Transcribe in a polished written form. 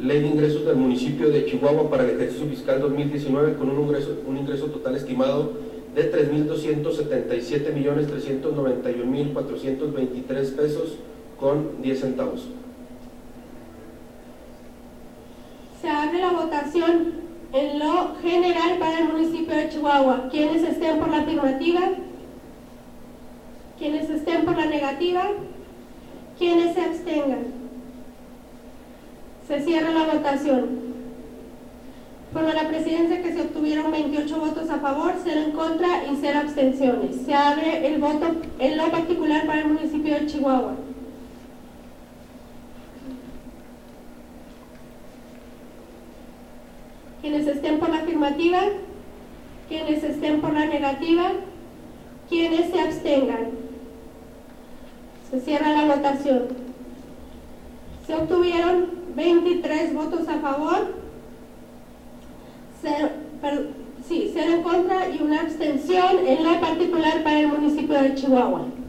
Ley de Ingresos del Municipio de Chihuahua para el ejercicio fiscal 2019 con un ingreso total estimado de 3.277.391.423 pesos con 10 centavos. Se abre la votación en lo general para el municipio de Chihuahua. ¿Quiénes estén por la afirmativa? ¿Quiénes estén por la negativa? ¿Quiénes se abstengan? Se cierra la votación. Informa la presidencia que se obtuvieron 28 votos a favor, 0 en contra y 0 abstenciones. Se abre el voto en lo particular para el municipio de Chihuahua. Quienes estén por la afirmativa, quienes estén por la negativa, quienes se abstengan. Se cierra la votación. Se obtuvieron 23 votos a favor, 0 en contra y una abstención en lo particular para el municipio de Chihuahua.